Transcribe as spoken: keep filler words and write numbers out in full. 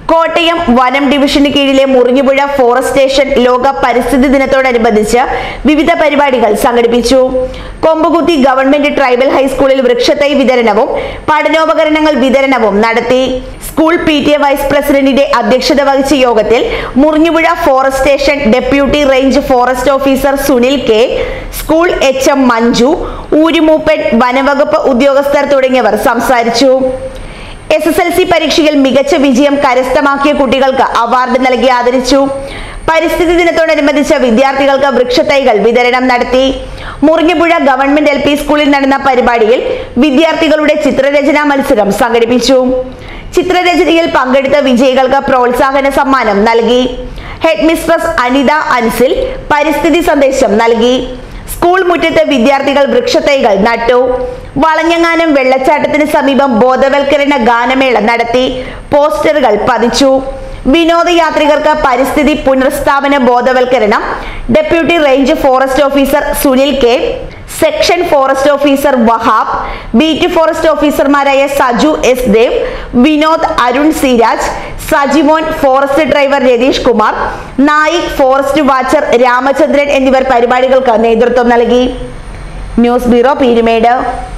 കോട്ടയം വനം ഡിവിഷന് കീഴിലെ മുറിഞ്ഞുപുഴ forest station ലോക പരിസ്ഥിതി ദിനത്തോടനുബന്ധിച്ച് വിവിധ പരിപാടികൾ സംഘടിപ്പിച്ചു. കൊമ്പുകുത്തി ഗവൺമെന്റ് ട്രൈബൽ ഹൈസ്കൂളിൽ വൃക്ഷത്തൈ വിതരണവും പഠനോപകരണങ്ങൾ വിതരണവും നടത്തി. School P T A vice പ്രസിഡന്റിന്റെ അധ്യക്ഷത വഹിച്ച യോഗത്തിൽ Murinjapuzha forest station deputy range forest officer Sunil K, school H M Manju, ഊരുമൂപ്പൻ, വനവകുപ്പ് ഉദ്യോഗസ്ഥർ തുടങ്ങിയവർ സംസാരിച്ചു. എസ് എസ് എൽ സി പരീക്ഷയിൽ മികച്ച വിജയം കരസ്ഥമാക്കിയ കുട്ടികൾക്ക് അവാർഡ് നൽകി ആദരിച്ചു. പരിസ്ഥിതി ദിനത്തോടനുബന്ധിച്ച് വിദ്യാർത്ഥികൾക്ക് വൃക്ഷത്തൈകൾ വിതരണം നടത്തി. മുറിഞ്ഞുപുഴ ഗവൺമെന്റ് എൽ പി സ്കൂളിൽ നടന്ന പരിപാടിയിൽ വിദ്യാർത്ഥികളുടെ ചിത്രരചനാ മത്സരം സംഘടിപ്പിച്ചു. ചിത്രരചനയിൽ പങ്കെടുത്ത വിജയികൾക്ക് പ്രോത്സാഹന സമ്മാനം നൽകി. ഹെഡ് മിസ്ട്രസ് അനിത അൻസിൽ പരിസ്ഥിതി സന്ദേശം നൽകി. സ്കൂൾ മുറ്റത്ത് വിദ്യാർത്ഥികൾ വൃക്ഷത്തൈകൾ നട്ടു. വളഞ്ഞങ്ങാനം വെള്ളച്ചാട്ടത്തിന് സമീപം ബോധവൽക്കരണ ഗാനമേള നടത്തി. പോസ്റ്ററുകൾ പതിച്ചു. വിനോദയാത്രികർക്ക് പരിസ്ഥിതി പുനഃസ്ഥാപന ബോധവൽക്കരണം deputy range forest officer Sunil K, section forest officer Wahab, beat forest ഓഫീസർമാരായ Saju S Dev, Vinod, Arun Siraj, Sajimon, forest driver Ratheesh Kumar Naik, forest watcher Ramachandran എന്നിവർ പരിപാടികൾക്ക് നേതൃത്വം നൽകി. News bureau, Peermade.